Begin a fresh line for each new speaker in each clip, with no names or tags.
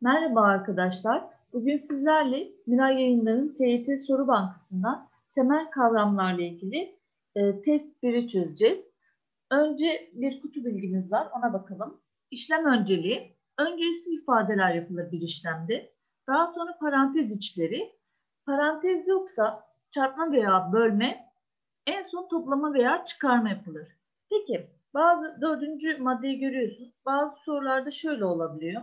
Merhaba arkadaşlar. Bugün sizlerle Miray Yayınları'nın TYT Soru Bankası'ndan temel kavramlarla ilgili test 1'i çözeceğiz. Önce bir kutu bilgimiz var, ona bakalım. İşlem önceliği. Önce üslü ifadeler yapılır bir işlemde. Daha sonra parantez içleri. Parantez yoksa çarpma veya bölme, en son toplama veya çıkarma yapılır. Peki, dördüncü maddeyi görüyorsunuz. Bazı sorularda şöyle olabiliyor.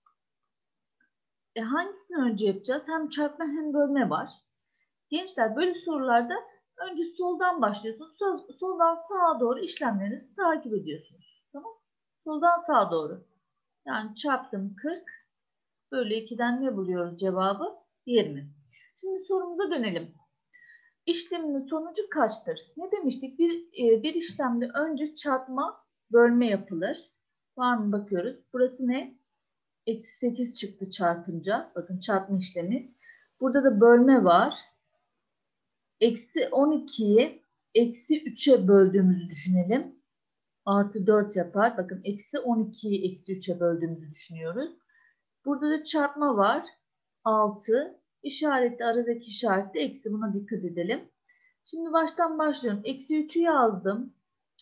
Hangisini önce yapacağız? Hem çarpma hem bölme var. Gençler böyle sorularda önce soldan başlıyorsunuz. Soldan sağa doğru işlemlerinizi takip ediyorsunuz. Tamam? Soldan sağa doğru. Yani çarptım 40 bölü 2'den ne buluyoruz cevabı? 20. Şimdi sorumuza dönelim. İşlemin sonucu kaçtır? Ne demiştik? Bir işlemde önce çarpma, bölme yapılır. Var mı bakıyoruz. Burası ne? Eksi 8 çıktı çarpınca. Bakın çarpma işlemi. Burada da bölme var. Eksi 12'yi eksi 3'e böldüğümüzü düşünelim. Artı 4 yapar. Bakın eksi 12'yi eksi 3'e böldüğümüzü düşünüyoruz. Burada da çarpma var. 6. İşaretli, aradaki işaretli eksi. Buna dikkat edelim. Şimdi baştan başlıyorum. Eksi 3'ü yazdım.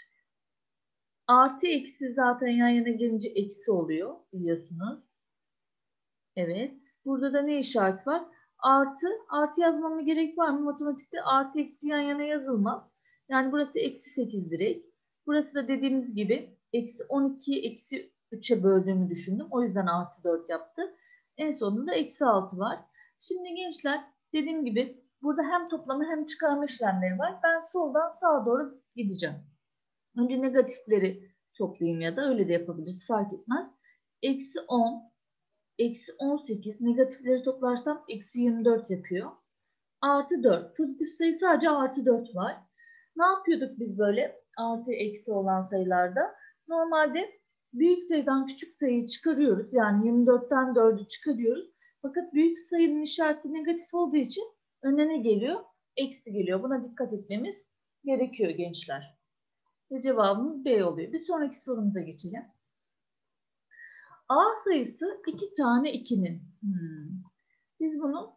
Artı eksi zaten yan yana gelince eksi oluyor biliyorsunuz. Evet. Burada da ne işaret var? Artı. Artı yazmama gerek var mı? Matematikte artı eksi yan yana yazılmaz. Yani burası eksi 8 direkt. Burası da dediğimiz gibi eksi 12'yi eksi 3'e böldüğümü düşündüm. O yüzden artı 4 yaptı. En sonunda eksi 6 var. Şimdi gençler dediğim gibi burada hem toplama hem çıkarma işlemleri var. Ben soldan sağa doğru gideceğim. Önce negatifleri toplayayım ya da öyle de yapabiliriz. Fark etmez. Eksi 10. Eksi 18 negatifleri toplarsam eksi 24 yapıyor. Artı 4. Pozitif sayı sadece artı 4 var. Ne yapıyorduk biz böyle artı eksi olan sayılarda? Normalde büyük sayıdan küçük sayıyı çıkarıyoruz. Yani 24'ten 4'ü çıkarıyoruz. Fakat büyük sayının işareti negatif olduğu için önüne geliyor? Eksi geliyor. Buna dikkat etmemiz gerekiyor gençler. Ve cevabımız B oluyor. Bir sonraki sorumuza geçelim. A sayısı 2 tane 2'nin. Biz bunu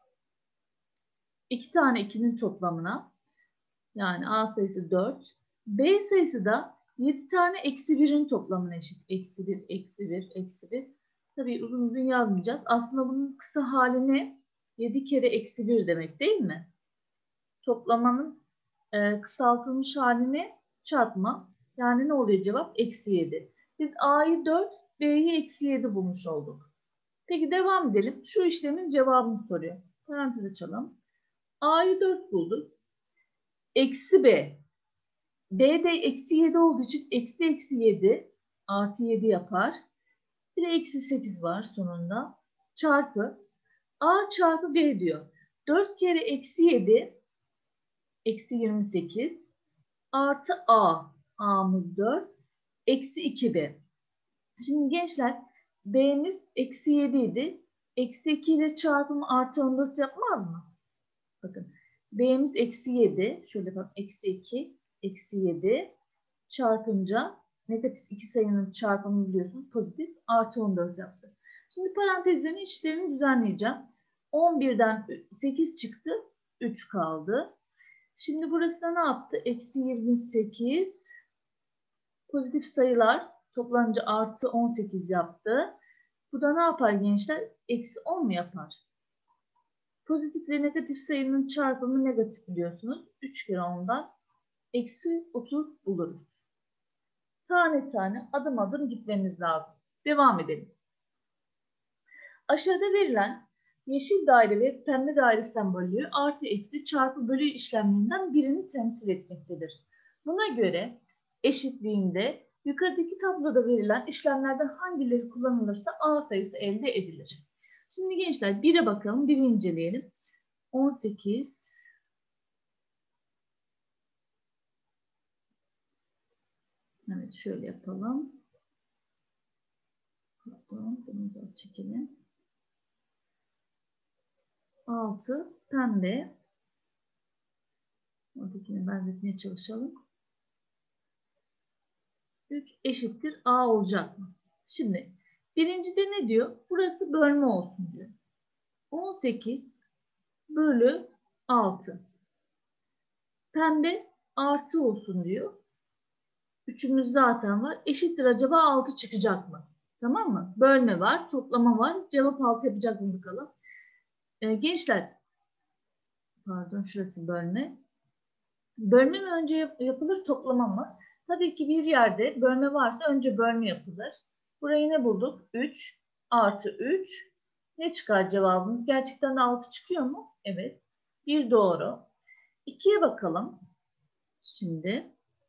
2 tane 2'nin toplamına, yani A sayısı 4, B sayısı da 7 tane eksi 1'in toplamına eşit. Eksi 1, eksi 1, eksi 1. Tabii uzun uzun yazmayacağız. Aslında bunun kısa hali ne? 7 kere eksi 1 demek değil mi? Toplamanın kısaltılmış haline çarpma. Yani ne oluyor cevap? Eksi 7. Biz A'yı 4, B'yi eksi 7 bulmuş olduk. Peki devam edelim. Şu işlemin cevabını soruyor. Parantez açalım. A'yı 4 bulduk. Eksi B. B de eksi 7 olduğu için eksi eksi 7 artı 7 yapar. Bir de eksi 8 var sonunda. Çarpı A çarpı B diyor. 4 kere eksi 7 eksi 28 artı A. A'mız 4. Eksi 2B. Şimdi gençler B'miz eksi 7 idi. Eksi 2 ile çarpımı artı 14 yapmaz mı? Bakın B'miz eksi 7. Şöyle bak eksi 2, eksi 7 çarpınca negatif iki sayının çarpımı biliyorsunuz pozitif artı 14 yaptı. Şimdi parantezlerin içlerini düzenleyeceğim. 11'den 8 çıktı. 3 kaldı. Şimdi burası da ne yaptı? Eksi 28 pozitif sayılar toplanınca artı 18 yaptı. Bu da ne yapar gençler? Eksi 10 mu yapar? Pozitif ve negatif sayının çarpımı negatif biliyorsunuz. 3 kere 10'dan eksi 30 buluruz. Tane tane adım adım gitmemiz lazım. Devam edelim. Aşağıda verilen yeşil daire ve pembe daire sembolü artı eksi çarpı bölü işlemlerinden birini temsil etmektedir. Buna göre eşitliğinde yukarıdaki tabloda verilen işlemlerden hangileri kullanılırsa A sayısı elde edilir. Şimdi gençler 1'e bakalım, 1'i inceleyelim. 18 evet şöyle yapalım. Pardon, bunu biraz çekelim. 6 pembe. Oradakini benzetmeye çalışalım. 3 eşittir A olacak mı? Şimdi Birincide ne diyor? Burası bölme olsun diyor. 18 bölü 6. Pembe artı olsun diyor. Üçümüz zaten var. Eşittir, acaba 6 çıkacak mı? Tamam mı? Bölme var, toplama var. Cevap 6 yapacak mı bakalım? Gençler, pardon, şurası bölme. Bölme mi önce yapılır, toplama mı? Tabii ki bir yerde bölme varsa önce bölme yapılır. Burayı ne bulduk? 3 artı 3. Ne çıkar cevabımız? Gerçekten de 6 çıkıyor mu? Evet. Bir doğru. 2'ye bakalım. Şimdi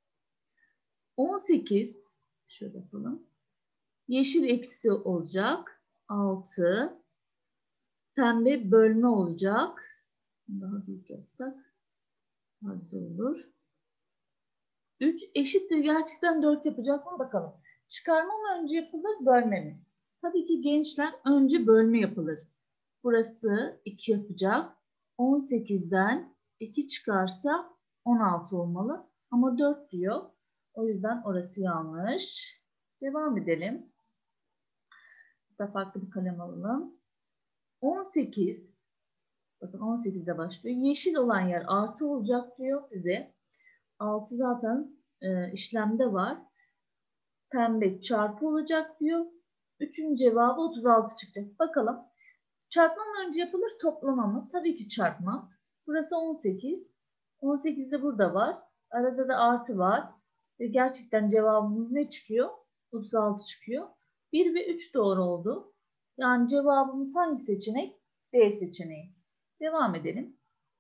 18, şöyle yapalım. Yeşil eksi olacak. 6. Pembe bölme olacak. Daha büyük yapsak daha güzel olur. 3 eşittir, gerçekten 4 yapacak mı bakalım. Çıkarma mı önce yapılır, bölme mi? Tabii ki gençler, önce bölme yapılır. Burası 2 yapacak. 18'den 2 çıkarsa 16 olmalı. Ama 4 diyor. O yüzden orası yanlış. Devam edelim. Daha farklı bir kalem alalım. 18. Bakın 18'de başlıyor. Yeşil olan yer artı olacak diyor bize. 6 zaten işlemde var. Pembe çarpı olacak diyor. 3'ün cevabı 36 çıkacak. Bakalım. Çarpma mı önce yapılır, toplama mı? Tabii ki çarpma. Burası 18. 18 de burada var. Arada da artı var. Ve gerçekten cevabımız ne çıkıyor? 36 çıkıyor. 1 ve 3 doğru oldu. Yani cevabımız hangi seçenek? D seçeneği. Devam edelim.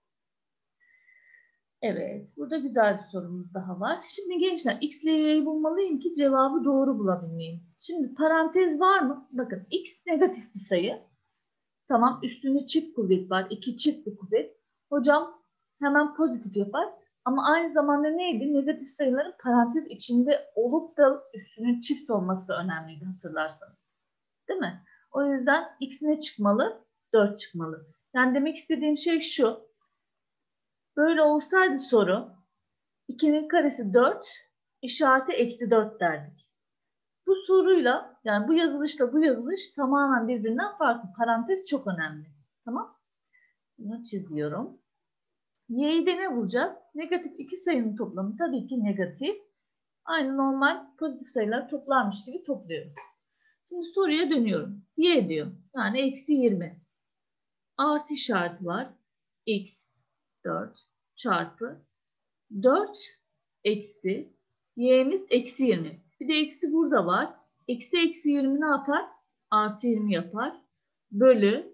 Evet, burada güzel bir sorumuz daha var. Şimdi gençler, x ile y'yi bulmalıyım ki cevabı doğru bulabilmeyeyim. Şimdi parantez var mı? Bakın, x negatif bir sayı. Tamam, üstünde çift kuvvet var. 2 çift bir kuvvet. Hocam hemen pozitif yapar. Ama aynı zamanda neydi? Negatif sayıların parantez içinde olup da üstünün çift olması da önemliydi, hatırlarsanız. Değil mi? O yüzden x ne çıkmalı? 4 çıkmalı. Yani demek istediğim şey şu. Böyle olsaydı soru 2'nin karesi 4, işareti eksi 4 derdik. Bu soruyla, yani bu yazılışla bu yazılış tamamen birbirinden farklı. Parantez çok önemli. Tamam? Bunu çiziyorum. Y'yi de ne bulacağız? Negatif iki sayının toplamı tabii ki negatif. Aynı normal pozitif sayılar toplarmış gibi topluyorum. Şimdi soruya dönüyorum. Y diyor. Yani eksi 20. Artı işareti var. X 4 çarpı 4 eksi y'miz eksi 20. Bir de eksi burada var. Eksi eksi 20 ne yapar? Artı 20 yapar. Bölü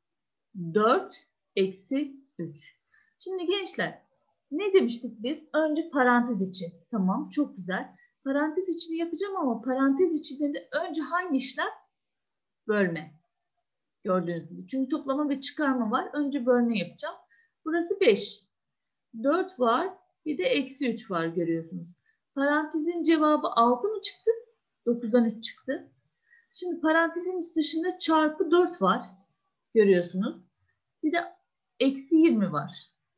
4 eksi 3. Şimdi gençler, ne demiştik biz? Önce parantez içi. Tamam, çok güzel. Parantez içini yapacağım ama parantez içinde de önce hangi işlem? Bölme. Gördüğünüz gibi. Çünkü toplama ve çıkarma var. Önce bölme yapacağım. Burası 5. 4 var. Bir de eksi 3 var, görüyorsunuz. Parantezin cevabı 6 mı çıktı? 9'dan 3 çıktı. Şimdi parantezin dışında çarpı 4 var. Görüyorsunuz. Bir de eksi 20 var.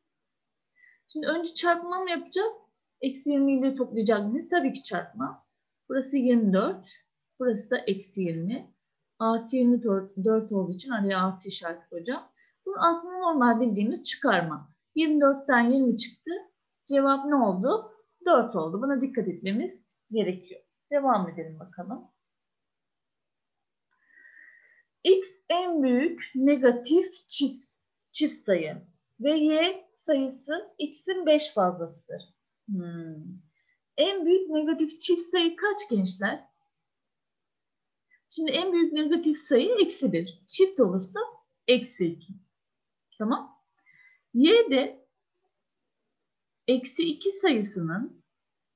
Şimdi önce çarpma mı yapacağız? Eksi 20'yi de toplayacak mıyız? Tabii ki çarpma. Burası 24. Burası da eksi 20. Artı 24 olduğu için araya artı işareti koyacağım. Bu aslında normal bildiğimiz çıkarma. 24'ten 20 çıktı. Cevap ne oldu? 4 oldu. Buna dikkat etmemiz gerekiyor. Devam edelim bakalım. X en büyük negatif çift sayı ve y sayısı x'in 5 fazlasıdır. En büyük negatif çift sayı kaç gençler? Şimdi en büyük negatif sayı eksi 1. Çift olursa eksi 2. Tamam. Y de eksi 2 sayısının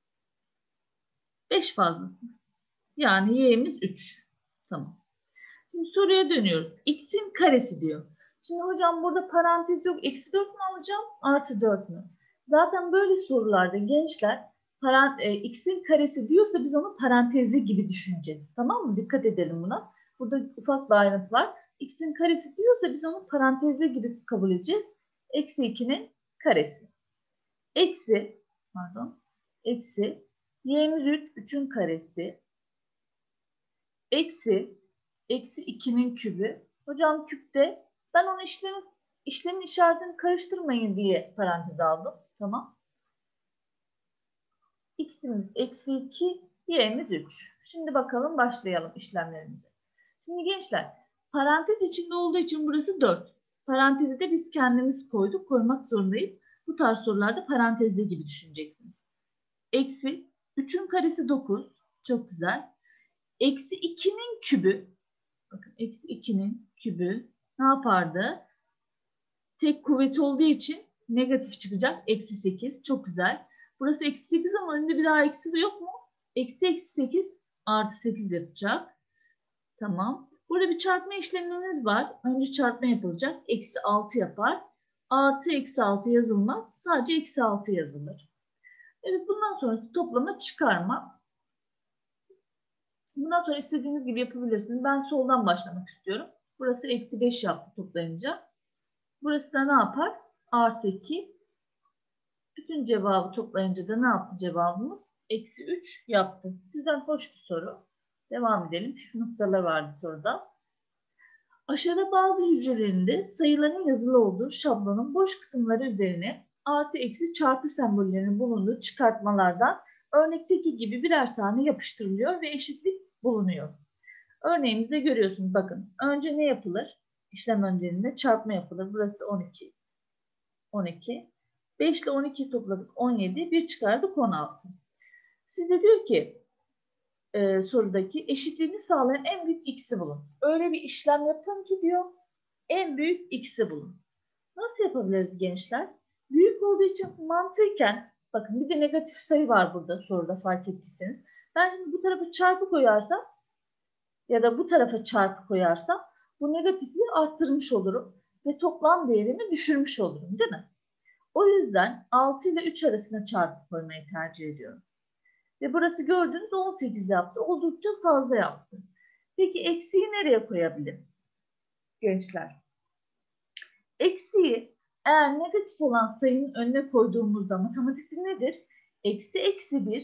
5 fazlası. Yani y'miz 3. Tamam. Şimdi soruya dönüyoruz. X'in karesi diyor. Şimdi hocam burada parantez yok. Eksi 4 mü alacağım? Artı 4 mü? Zaten böyle sorularda gençler x'in karesi diyorsa biz onu parantezli gibi düşüneceğiz. Tamam mı? Dikkat edelim buna. Burada ufak bir ayrıntı var. X'in karesi diyorsa biz onu parantezli gibi kabul edeceğiz. Eksi 2'nin karesi. Eksi y'miz 3, 3'ün karesi. Eksi eksi 2'nin kübü. Hocam küpte ben onu işlemin işaretini karıştırmayın diye parantez aldım. Tamam. X'imiz eksi 2, y'miz 3. Şimdi bakalım başlayalım işlemlerimize. Şimdi gençler parantez içinde olduğu için burası 4. Parantezi de biz kendimiz koymak zorundayız. Bu tarz sorularda parantezli gibi düşüneceksiniz. Eksi 3'ün karesi 9. Çok güzel. Eksi 2'nin kübü. Bakın eksi 2'nin kübü ne yapardı? Tek kuvveti olduğu için negatif çıkacak. Eksi 8. Çok güzel. Burası eksi 8 ama önünde bir daha eksi de yok mu? Eksi 8 artı 8 yapacak. Tamam. Burada bir çarpma işlemimiz var. Önce çarpma yapılacak. Eksi 6 yapar. Artı eksi 6 yazılmaz. Sadece eksi 6 yazılır. Evet, bundan sonrası toplama çıkarma. Bundan sonra istediğiniz gibi yapabilirsiniz. Ben soldan başlamak istiyorum. Burası eksi 5 yaptı toplayınca. Burası da ne yapar? Artı 2. Bütün cevabı toplayınca da ne yaptı cevabımız? Eksi 3 yaptı. Güzel, hoş bir soru. Devam edelim. Püf noktalar vardı soruda. Aşağıda bazı hücrelerinde sayıların yazılı olduğu şablonun boş kısımları üzerine artı eksi çarpı sembollerinin bulunduğu çıkartmalardan örnekteki gibi birer tane yapıştırılıyor ve eşitlik bulunuyor. Örneğimizde görüyorsunuz, bakın. Önce ne yapılır? İşlem önceliğinde çarpma yapılır. Burası 12. 12. 5 ile 12'yi topladık 17. 1 çıkardık 16. Size diyor ki sorudaki eşitliğini sağlayan en büyük x'i bulun. Öyle bir işlem yapın ki diyor en büyük x'i bulun. Nasıl yapabiliriz gençler? Büyük olduğu için mantıken, bakın bir de negatif sayı var burada soruda, fark ettiyseniz. Ben şimdi bu tarafa çarpı koyarsam ya da bu tarafa çarpı koyarsam bu negatifliği arttırmış olurum ve toplam değerimi düşürmüş olurum, değil mi? O yüzden 6 ile 3 arasında çarpı koymayı tercih ediyorum. Ve burası gördüğünüz 18 yaptı. Oldukça fazla yaptı. Peki eksiği nereye koyabilirim? Gençler. Eksiği eğer negatif olan sayının önüne koyduğumuzda matematikte nedir? Eksi eksi 1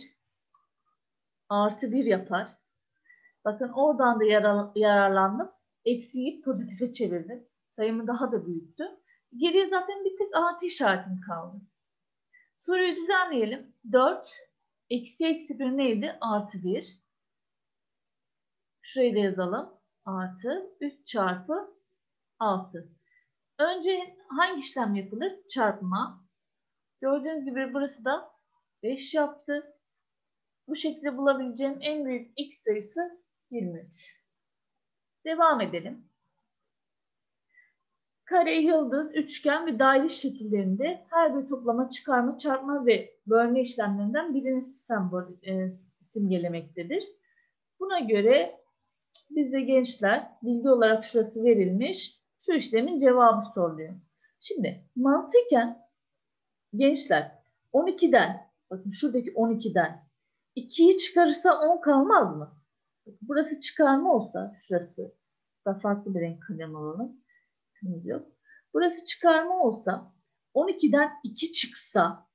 artı 1 yapar. Bakın oradan da yararlandım. Eksiği pozitife çevirdim. Sayımı daha da büyüttü. Geriye zaten bir tek artı işaretim kaldı. Soruyu düzenleyelim. 4 eksi eksi 1 neydi? Artı 1. Şurayı da yazalım. Artı 3 çarpı 6. Önce hangi işlem yapılır? Çarpma. Gördüğünüz gibi burası da 5 yaptı. Bu şekilde bulabileceğim en büyük x sayısı 23. Devam edelim. Kare, yıldız, üçgen ve daire şekillerinde her bir toplama, çıkarma, çarpma ve bölme işlemlerinden birini simgelemektedir. Buna göre bize gençler bilgi olarak şurası verilmiş. Şu işlemin cevabı soruluyor. Şimdi mantıken gençler 12'den, bakın şuradaki 12'den 2'yi çıkarırsa 10 kalmaz mı? Burası çıkarma olsa, şurası da farklı bir renk kalem alalım. Yok. Burası çıkarma olsa 12'den 2 çıksa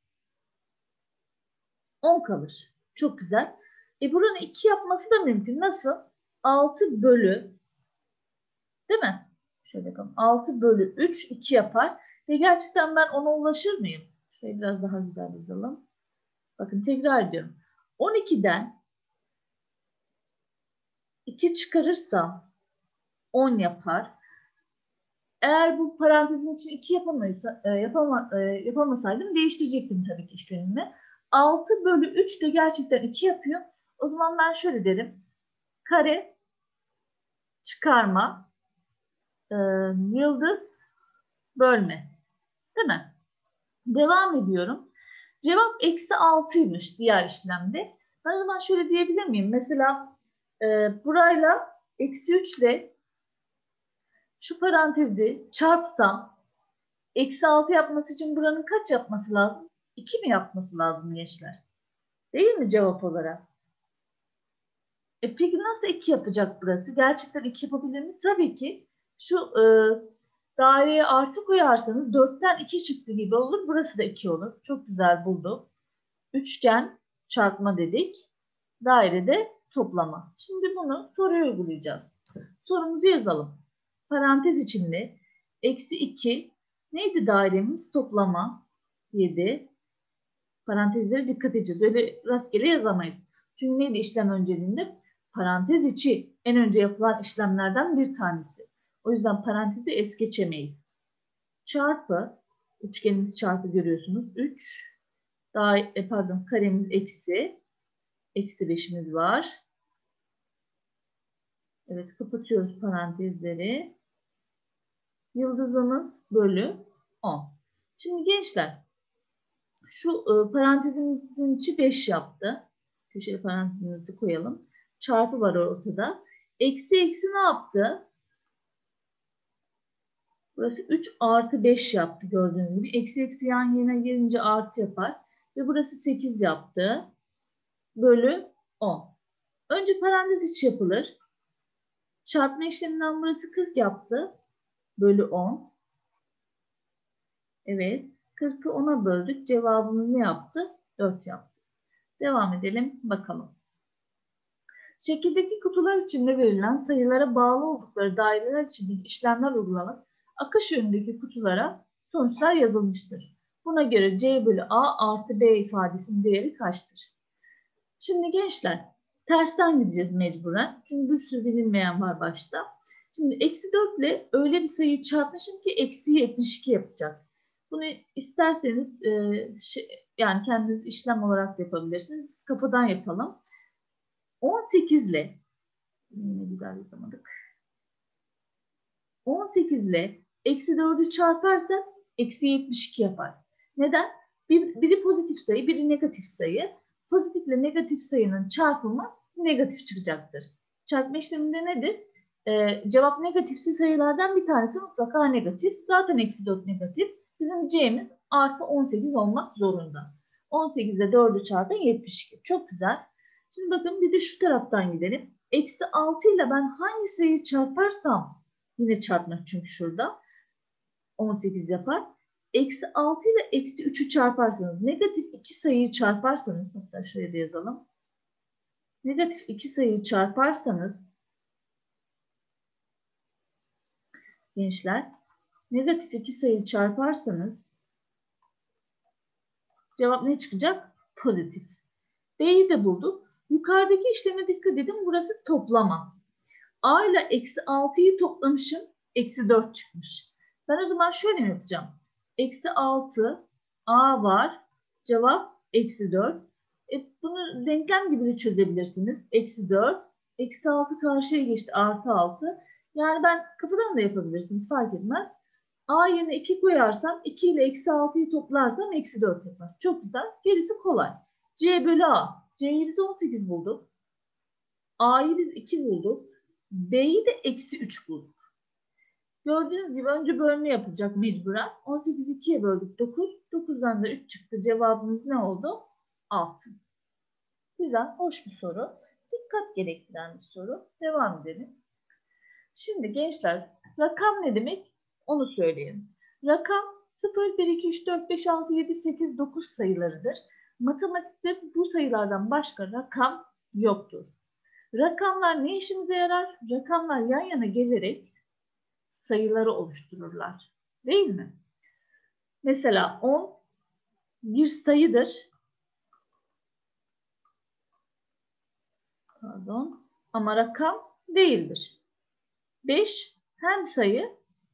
10 kalır. Çok güzel. Buranın 2 yapması da mümkün. Nasıl? 6 bölü, değil mi? Şöyle bakalım. 6 bölü 3 2 yapar. Ve gerçekten ben ona ulaşır mıyım? Şöyle biraz daha güzel yazalım. Bakın tekrar ediyorum. 12'den 2 çıkarırsam 10 yapar. Eğer bu parantezin için 2 yapamasaydım değiştirecektim tabii ki işlemimi. 6 bölü 3 de gerçekten 2 yapıyor. O zaman ben şöyle derim. Kare, çıkarma, yıldız, bölme. Değil mi? Devam ediyorum. Cevap eksi 6'ymış diğer işlemde. Ben o zaman şöyle diyebilir miyim? Mesela burayla eksi 3 ile şu parantezi çarpsam eksi 6 yapması için buranın kaç yapması lazım? 2 mi yapması lazım gençler? Değil mi cevap olarak? Peki nasıl 2 yapacak burası? Gerçekten 2 yapabilir mi? Tabii ki. Şu daireye artı koyarsanız 4'ten 2 çıktı gibi olur. Burası da 2 olur. Çok güzel bulduk. Üçgen çarpma dedik. Dairede toplama. Şimdi bunu soruya uygulayacağız. Sorumuzu yazalım. Parantez içinde eksi 2 neydi dairemiz? Toplama 7. Parantezlere dikkat edeceğiz. Böyle rastgele yazamayız. Çünkü neydi işlem önceliğinde? Parantez içi en önce yapılan işlemlerden bir tanesi. O yüzden parantezi es geçemeyiz. Çarpı, üçgenimiz çarpı görüyorsunuz. 3, karemiz eksi 5'imiz var. Evet, kapatıyoruz parantezleri. Yıldızımız bölü 10. Şimdi gençler, şu parantezimizin içi 5 yaptı. Köşeli parantezimizi koyalım. Çarpı var ortada. Eksi eksi ne yaptı? Burası 3 artı 5 yaptı gördüğünüz gibi. Eksi eksi yan yana gelince artı yapar. Ve burası 8 yaptı. Bölü 10. Önce parantez içi yapılır. Çarpma işleminden burası 40 yaptı. Bölü 10. Evet. 40'ı 10'a böldük. Cevabımız ne yaptı? 4 yaptı. Devam edelim. Bakalım. Şekildeki kutular içinde verilen sayılara bağlı oldukları daireler içindeki işlemler uygulanıp akış yönündeki kutulara sonuçlar yazılmıştır. Buna göre C bölü A artı B ifadesinin değeri kaçtır? Şimdi gençler tersten gideceğiz mecburen. Çünkü bir sürü bilinmeyen var başta. Şimdi eksi 4 ile öyle bir sayıyı çarpmışım ki eksi 72 yapacak. Bunu isterseniz yani kendiniz işlem olarak da yapabilirsiniz. Biz kafadan yapalım. 18 ile yine güzel yazamadık. 18 ile eksi 4'ü çarparsak eksi 72 yapar. Neden? Biri pozitif sayı, biri negatif sayı. Pozitif ile negatif sayının çarpımı negatif çıkacaktır. Çarpma işleminde nedir? Cevap negatifse sayılardan bir tanesi mutlaka negatif. Zaten eksi 4 negatif. Bizim C'miz artı 18 olmak zorunda. 18 ile 4'ü çarpın 72. Çok güzel. Şimdi bakın bir de şu taraftan gidelim. Eksi 6 ile ben hangi sayıyı çarparsam yine çarpmak çünkü şurada 18 yapar. Eksi 6 ile eksi 3'ü çarparsanız negatif 2 sayıyı çarparsanız hatta şöyle de yazalım. Negatif 2 sayıyı çarparsanız gençler negatif 2 sayıyı çarparsanız cevap ne çıkacak? Pozitif. B'yi de bulduk. Yukarıdaki işleme dikkat edin. Burası toplama. A ile eksi 6'yı toplamışım. Eksi 4 çıkmış. Ben o zaman şöyle mi yapacağım? Eksi 6 A var. Cevap eksi 4. Bunu denklem gibi de çözebilirsiniz. Eksi 4. Eksi 6 karşıya geçti. Artı 6. Yani ben kapıdan da yapabilirsiniz. Fark etmez. A yerine 2 koyarsam 2 ile eksi 6'yı toplarsam eksi 4 yapar. Çok güzel. Gerisi kolay. C bölü A. C'yi biz 18 bulduk. A'yı biz 2 bulduk. B'yi de eksi 3 bulduk. Gördüğünüz gibi önce bölme yapılacak mecburen. 18'i 2'ye böldük 9. 9'dan da 3 çıktı. Cevabımız ne oldu? 6. Güzel, hoş bir soru. Dikkat gerektiren bir soru. Devam edelim. Şimdi gençler, rakam ne demek? Onu söyleyelim. Rakam 0, 1, 2, 3, 4, 5, 6, 7, 8, 9 sayılarıdır. Matematikte bu sayılardan başka rakam yoktur. Rakamlar ne işimize yarar? Rakamlar yan yana gelerek sayıları oluştururlar. Değil mi? Mesela 10 bir sayıdır. Pardon. Ama rakam değildir. 5 hem sayı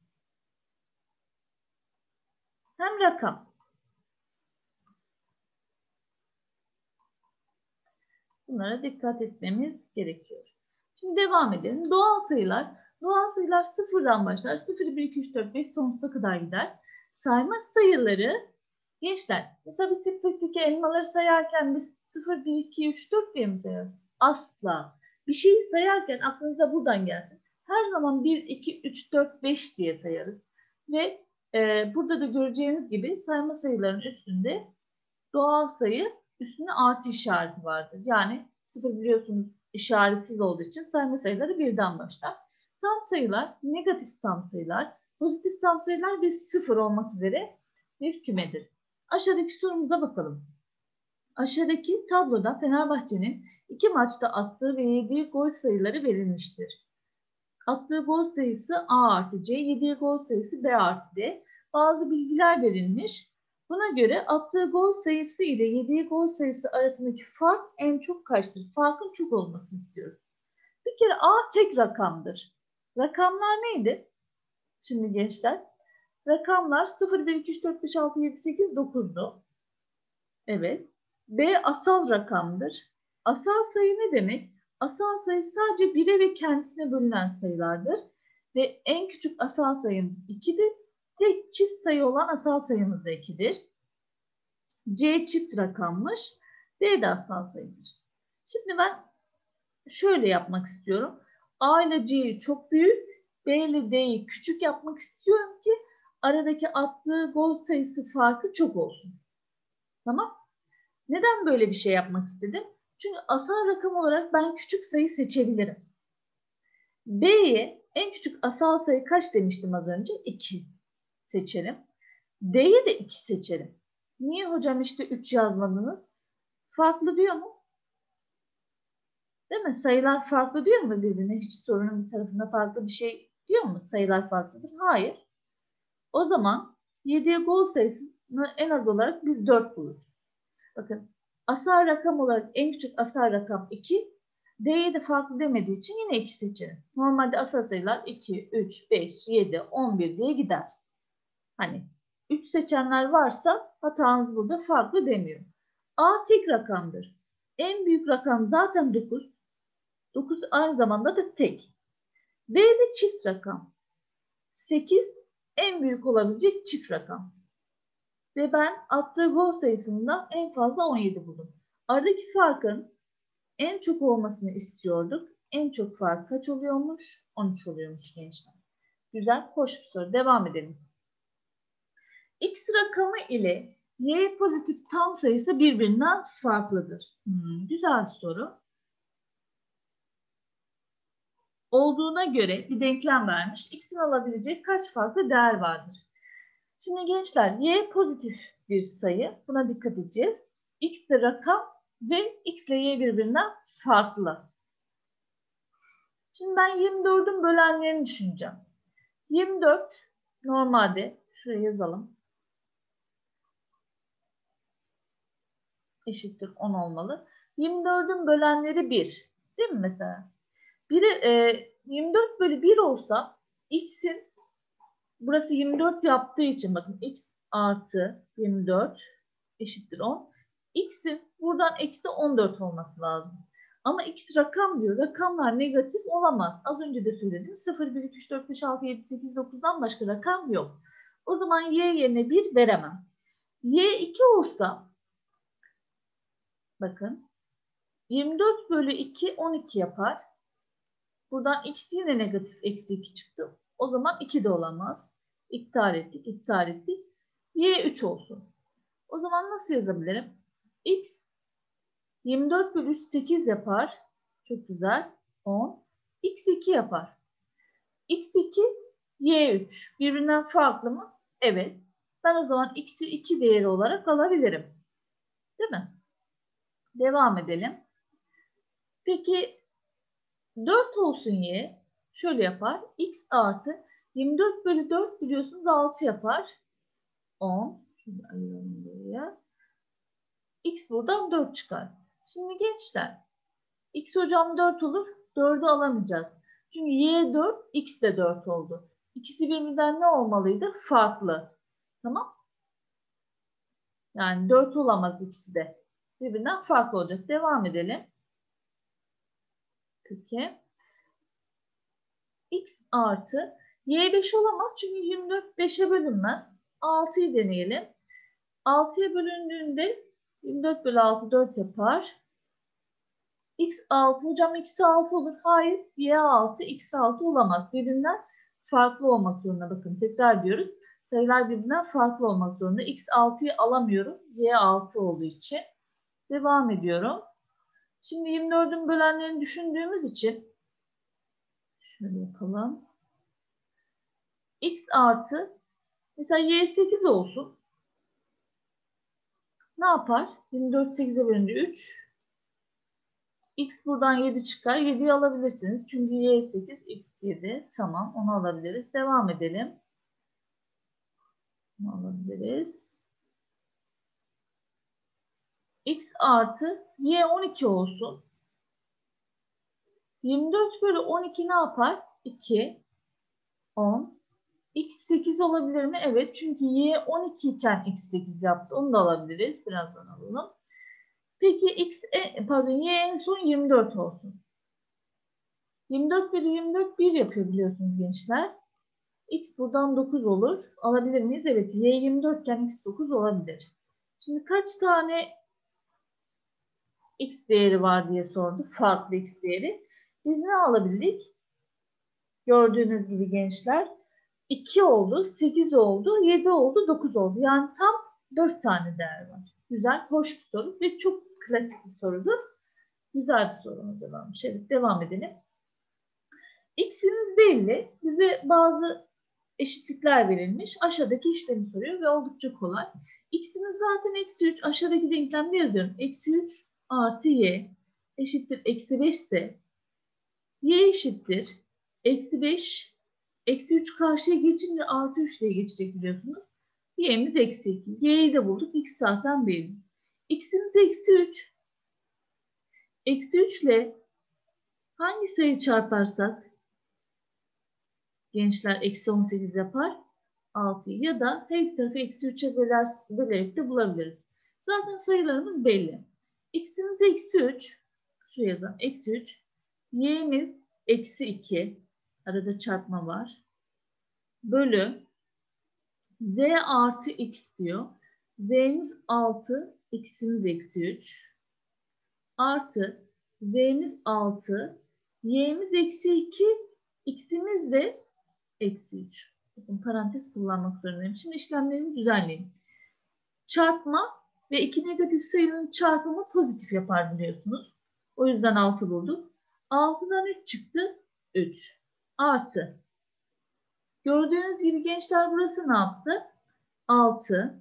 hem rakam. Bunlara dikkat etmemiz gerekiyor. Şimdi devam edelim. Doğal sayılar. Doğal sayılar sıfırdan başlar. 0, 1, 2, 3, 4, 5 sonsuza kadar gider. Sayma sayıları gençler. Mesela biz sepеттeki elmaları sayarken biz 0, 1, 2, 3, 4 diye mi sayarız? Asla. Bir şeyi sayarken aklınıza buradan gelsin. Her zaman 1, 2, 3, 4, 5 diye sayarız. Ve burada da göreceğiniz gibi sayma sayılarının üstünde doğal sayı üstüne artı işareti vardır. Yani 0 biliyorsunuz işaretsiz olduğu için sayma sayıları birden başlar. Tam sayılar, negatif tam sayılar, pozitif tam sayılar ve 0 olmak üzere bir kümedir. Aşağıdaki sorumuza bakalım. Aşağıdaki tabloda Fenerbahçe'nin 2 maçta attığı ve yediği gol sayıları verilmiştir. Attığı gol sayısı A artı C, yediği gol sayısı B artı D. Bazı bilgiler verilmiş. Buna göre attığı gol sayısı ile yediği gol sayısı arasındaki fark en çok kaçtır? Farkın çok olmasını istiyoruz. Bir kere A tek rakamdır. Rakamlar neydi? Şimdi gençler. Rakamlar 0, 1, 2, 3, 4, 5, 6, 7, 8, 9'du. Evet. B asal rakamdır. Asal sayı ne demek? Asal sayı sadece 1'e ve kendisine bölünen sayılardır. Ve en küçük asal sayımız 2'dir. Tek çift sayı olan asal sayımız da 2'dir. C çift rakammış. D de asal sayıdır. Şimdi ben şöyle yapmak istiyorum. A ile C'yi çok büyük, B ile D'yi küçük yapmak istiyorum ki aradaki attığı gol sayısı farkı çok olsun. Tamam? Neden böyle bir şey yapmak istedim? Çünkü asal rakam olarak ben küçük sayı seçebilirim. B'ye en küçük asal sayı kaç demiştim az önce? 2 seçerim. D'ye de 2 seçerim. Niye hocam işte 3 yazmadınız? Farklı diyor mu? Değil mi? Sayılar farklı diyor mu birbirine? Hiç sorunun bir tarafında farklı bir şey diyor mu? Sayılar farklıdır. Hayır. O zaman 7'ye gol sayısını en az olarak biz 4 buluruz. Bakın asal rakam olarak en küçük asal rakam 2. D'ye de farklı demediği için yine 2 seçerim. Normalde asal sayılar 2, 3, 5, 7, 11 diye gider. Hani 3 seçenler varsa hatanız burada farklı demiyor. A tek rakamdır. En büyük rakam zaten 9. 9 aynı zamanda da tek. B de çift rakam. 8 en büyük olabilecek çift rakam. Ve ben attığı gol sayısından en fazla 17 buldum. Aradaki farkın en çok olmasını istiyorduk. En çok fark kaç oluyormuş? 13 oluyormuş gençler. Güzel, hoş bir soru. Devam edelim. X rakamı ile Y pozitif tam sayısı birbirinden farklıdır. Güzel soru. Olduğuna göre bir denklem vermiş. X'in alabilecek kaç farklı değer vardır? Şimdi gençler Y pozitif bir sayı. Buna dikkat edeceğiz. X de rakam ve X ile Y birbirinden farklı. Şimdi ben 24'ün bölenlerini düşüneceğim. 24 normalde şuraya yazalım. Eşittir 10 olmalı. 24'ün bölenleri 1. Değil mi mesela? 24 bölü 1 olsa x'in burası 24 yaptığı için bakın x artı 24 eşittir 10. X'in buradan eksi 14 olması lazım. Ama x rakam diyor. Rakamlar negatif olamaz. Az önce de söyledim. 0, 1, 2, 3, 4, 5, 6, 7, 8, 9'dan başka rakam yok. O zaman y yerine 1 veremem. Y 2 olsa bakın 24 bölü 2 12 yapar. Buradan x yine negatif eksi 2 çıktı. O zaman 2 de olamaz. İptal ettik, iptal ettik. Y 3 olsun. O zaman nasıl yazabilirim? X 24 bölü 3 8 yapar. Çok güzel. 10. X 2 yapar. X 2, Y 3. Birbirinden farklı mı? Evet. Ben o zaman X'i 2 değeri olarak alabilirim. Değil mi? Devam edelim. Peki 4 olsun Y. Şöyle yapar. X artı 24 bölü 4 biliyorsunuz 6 yapar. 10. Şimdi ayıralım buraya. X buradan 4 çıkar. Şimdi gençler. X hocam 4 olur. 4'ü alamayacağız. Çünkü Y 4, X de 4 oldu. İkisi birbirinden ne olmalıydı? Farklı. Tamam. Yani 4 olamaz ikisi de. Birbirinden farklı olacak. Devam edelim. Peki. X artı Y 5 olamaz. Çünkü 24 5'e bölünmez. 6'yı deneyelim. 6'ya bölündüğünde 24 bölü 6 4 yapar. X 6. Hocam X 6 olur. Hayır. Y 6 X 6 olamaz. Birbirinden farklı olmak zorunda. Bakın tekrar diyoruz. Sayılar birbirinden farklı olmak zorunda. X 6'yı alamıyorum. Y 6 olduğu için. Devam ediyorum. Şimdi 24'ün bölenlerini düşündüğümüz için şöyle yapalım. X artı mesela Y 8 olsun. Ne yapar? 24 8'e bölünce 3. X buradan 7 çıkar. 7'yi alabilirsiniz. Çünkü Y 8, X 7. Tamam, onu alabiliriz. Devam edelim. Bunu alabiliriz. X artı Y 12 olsun. 24 bölü 12 ne yapar? 2, 10. X 8 olabilir mi? Evet. Çünkü Y 12 iken X 8 yaptı. Onu da alabiliriz. Birazdan alalım. Peki Y en son 24 olsun. 24 bölü 24 1 yapıyor biliyorsunuz gençler. X buradan 9 olur. Alabilir miyiz? Evet. Y 24 iken X 9 olabilir. Şimdi kaç tane X değeri var diye sordu. Farklı X değeri. Biz ne alabildik? Gördüğünüz gibi gençler 2 oldu, 8 oldu, 7 oldu, 9 oldu. Yani tam 4 tane değer var. Güzel, hoş bir soru ve çok klasik bir sorudur. Güzel bir soru hazırlanmış. Evet, devam edelim. X'imiz belli. Bize bazı eşitlikler verilmiş. Aşağıdaki işlemi soruyor ve oldukça kolay. X'imiz zaten eksi 3. Aşağıdaki denklemde yazıyorum. Eksi 3 artı y eşittir eksi 5 ise y eşittir eksi 5. Eksi 3 karşıya geçince artı 3 diye geçecek biliyorsunuz. Y'miz eksi 2. Y'yi de bulduk. X zaten belli. X'imiz eksi 3. Eksi 3 ile hangi sayı çarparsak gençler eksi 18 yapar? 6'yı ya da her iki tarafı eksi 3'e bölerek de bulabiliriz. Zaten sayılarımız belli. X'imiz eksi 3. Şuraya yazalım. Eksi 3. Y'miz eksi 2. Arada çarpma var. Bölü. Z artı X diyor. Z'miz 6. X'imiz eksi 3. Artı. Z'miz 6. Y'miz eksi 2. X'imiz de eksi 3. Bakın parantez kullanmak zorundayım. Şimdi işlemlerimi düzenleyin. Çarpma ve iki negatif sayının çarpımı pozitif yapar biliyorsunuz. O yüzden 6 bulduk. 6'dan 3 çıktı. 3. Artı. Gördüğünüz gibi gençler burası ne yaptı? 6.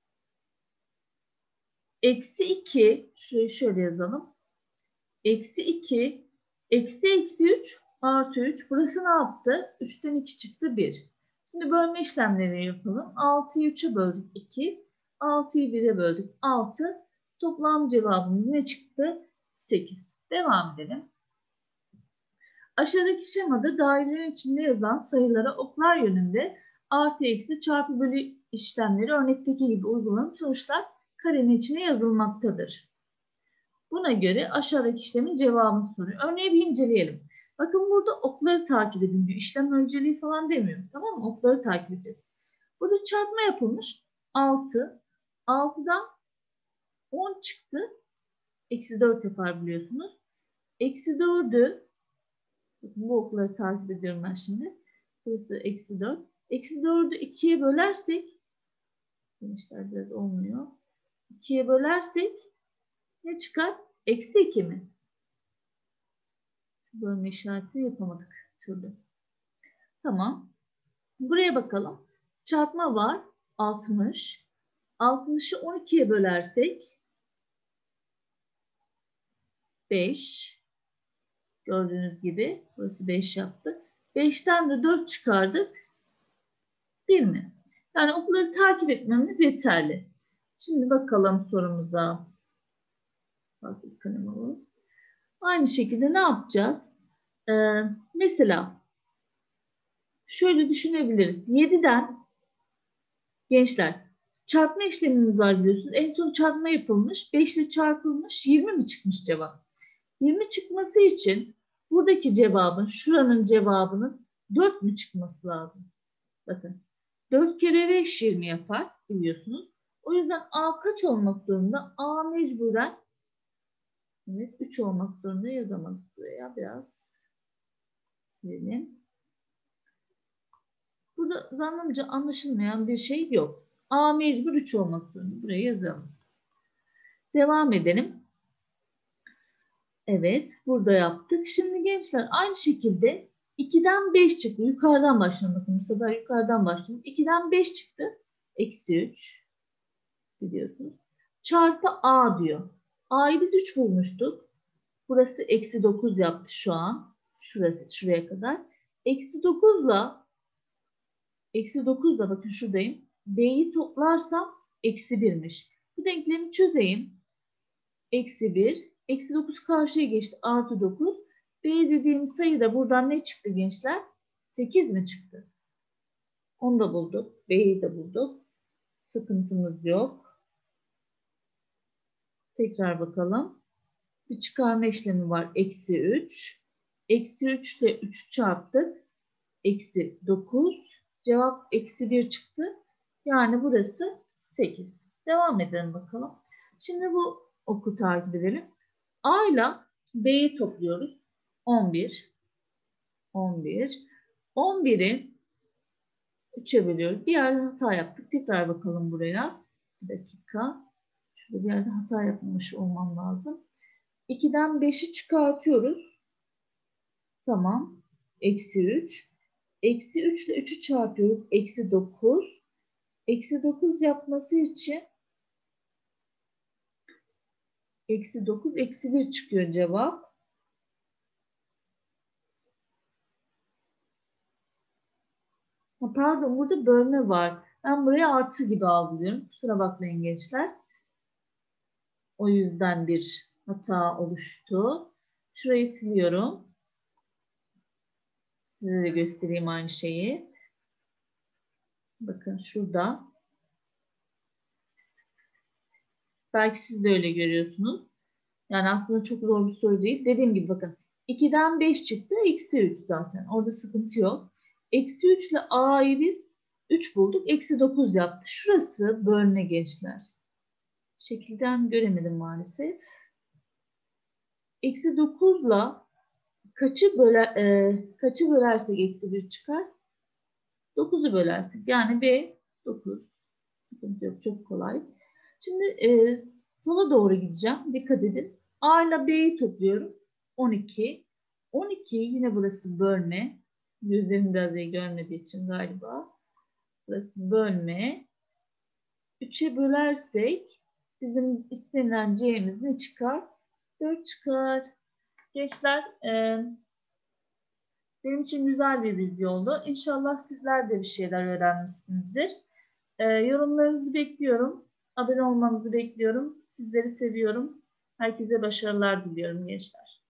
Eksi 2. Şurayı şöyle yazalım. Eksi 2. Eksi 3 artı 3. Burası ne yaptı? 3'ten 2 çıktı 1. Şimdi bölme işlemleri yapalım. 6'yı 3'e böldük 2. 6'yı 1'e böldük 6. Toplam cevabımız ne çıktı? 8. Devam edelim. Aşağıdaki şemada dairelerin içinde yazılan sayılara oklar yönünde artı eksi çarpı bölü işlemleri örnekteki gibi uygulanıp sonuçlar karenin içine yazılmaktadır. Buna göre aşağıdaki işlemin cevabını soruyor. Örneği bir inceleyelim. Bakın burada okları takip edin diyor. İşlem önceliği falan demiyor. Tamam mı? Okları takip edeceğiz. Burada çarpma yapılmış. 6. 6'dan 10 çıktı. Eksi 4 yapar biliyorsunuz. Eksi 4'ü bu okları takip ediyorum ben şimdi. Burası eksi 4. Eksi 4'ü 2'ye bölersek gençler biraz olmuyor. 2'ye bölersek ne çıkar? Eksi 2 mi? Şu bölme işareti yapamadık türlü. Tamam. Buraya bakalım. Çarpma var. 60. 60'ı 12'ye bölersek 5. Gördüğünüz gibi burası 5 yaptı. 5'ten de 4 çıkardık. Değil mi? Yani okları takip etmemiz yeterli. Şimdi bakalım sorumuza. Aynı şekilde ne yapacağız? Mesela şöyle düşünebiliriz. 7'den gençler çarpma işlemimiz var biliyorsunuz. En son çarpma yapılmış. 5 ile çarpılmış. 20 mi çıkmış cevap? 20 çıkması için buradaki cevabın, şuranın cevabının 4 mü çıkması lazım? Bakın. 4 kere 5 20 yapar biliyorsunuz. O yüzden A kaç olmak zorunda? A mecburen 3 olmak zorunda yazamadık buraya. Biraz silelim. Burada zannımca anlaşılmayan bir şey yok. A mecbur 3 olmak zorunda. Buraya yazalım. Devam edelim. Evet, burada yaptık. Şimdi gençler aynı şekilde 2'den 5 çıktı. Yukarıdan başlayalım. Bakın bu sefer yukarıdan başlayalım. 2'den 5 çıktı. Eksi 3. Biliyorsunuz. Çarpı A diyor. A'yı biz 3 bulmuştuk. Burası eksi 9 yaptı şu an. Şurası, şuraya kadar. Eksi 9'la bakın şuradayım. B'yi toplarsam eksi 1'miş. Bu denklemi çözeyim. Eksi 1. Eksi 9 karşıya geçti. Artı 9. B dediğim sayı da buradan ne çıktı gençler? 8 mi çıktı? Onu da bulduk. B'yi de bulduk. Sıkıntımız yok. Tekrar bakalım. Bir çıkarma işlemi var. Eksi 3. Eksi 3 ile 3 çarptık. Eksi 9. Cevap eksi 1 çıktı. Yani burası 8. Devam edelim bakalım. Şimdi bu oku takip edelim. A ile B'yi topluyoruz. 11. 11'i 3'e bölüyoruz. Bir yerde hata yaptık. Tekrar bakalım buraya. Bir dakika. Şurada bir yerde hata yapmış olmam lazım. 2'den 5'i çıkartıyoruz. Tamam. Eksi 3. Eksi 3 ile 3'ü çarpıyoruz. Eksi 9. Eksi 9 yapması için eksi 9, eksi 1 çıkıyor cevap. Pardon, burada bölme var. Ben buraya artı gibi algılıyorum. Kusura bakmayın gençler. O yüzden bir hata oluştu. Şurayı siliyorum. Size de göstereyim aynı şeyi. Bakın şurada. Belki siz de öyle görüyorsunuz. Yani aslında çok zor bir soru değil. Dediğim gibi bakın. 2'den 5 çıktı. Eksi 3 zaten. Orada sıkıntı yok. Eksi 3 ile A'yı biz 3 bulduk. Eksi 9 yaptı. Şurası bölme gençler. Şekilden göremedim maalesef. Eksi 9 ile kaçı bölersek eksi 1 çıkar? 9'u bölersek. Yani B 9. Sıkıntı yok. Çok kolay. Şimdi sola doğru gideceğim. Dikkat edin. A ile B'yi topluyorum. 12. 12 yine burası bölme. Gözlerim biraz iyi görmediği için galiba. Burası bölme. 3'e bölersek bizim istenilen C'miz ne çıkar? 4 çıkar. Gençler benim için güzel bir video oldu. İnşallah sizler de bir şeyler öğrenmişsinizdir. Yorumlarınızı bekliyorum. Abone olmanızı bekliyorum. Sizleri seviyorum. Herkese başarılar diliyorum gençler.